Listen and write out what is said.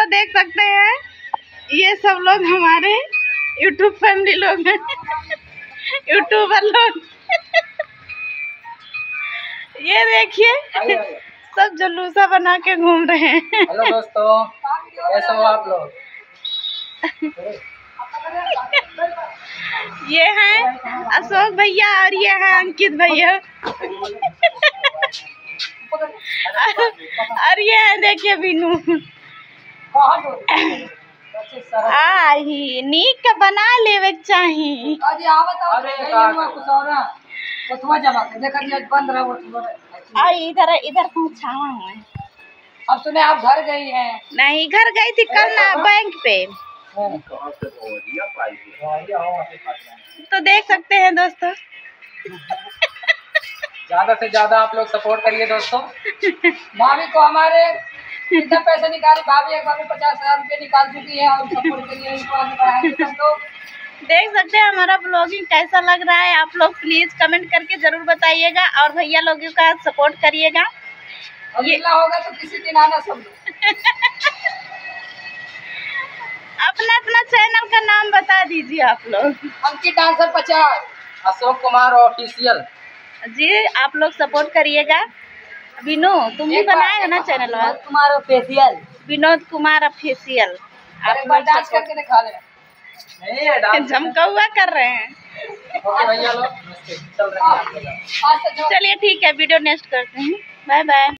देख सकते हैं ये सब लोग हमारे यूट्यूब फैमिली लोग हैं, यूट्यूबर लोग। ये देखिए सब जुलूसा बना के घूम रहे हैं। हेलो दोस्तों, कैसे हो आप लोग? ये हैं अशोक भैया और ये हैं अंकित भैया। और ये है देखिए बीनू। ही नीक के बना लेवे चाहिए। इधर इधर पहुँचावा हुआ है। अब सुने आप घर गई हैं? नहीं, घर गई थी कल ना बैंक पे। तो देख सकते हैं दोस्तों। ज्यादा से ज्यादा आप लोग सपोर्ट करिए दोस्तों। भाभी को हमारे कितना पैसे निकाली, भाभी एक बार में 50,000 रुपये निकाल चुकी है और सपोर्ट करिए इनको। देख सकते हैं हमारा ब्लॉगिंग कैसा लग रहा है। आप लोग प्लीज कमेंट करके जरूर बताइएगा और भैया लोगों का सपोर्ट करिएगा। ये होगा तो किसी दिन आना सब। अपना अपना चैनल का नाम बता दीजिए आप लोग। Ankit dancer 50, Ashok Kumar official. जी आप लोग सपोर्ट करिएगा। विनोद तुम भी बनाएगा ना channel? Vinod Kumar official. Vinod Kumar official. आप लोग डांस करके दिखा ले। झमकौआ कर रहे हैं। भैया लोग चल रहे हैं। चलिए ठीक है, वीडियो नेक्स्ट करते हैं। Bye bye.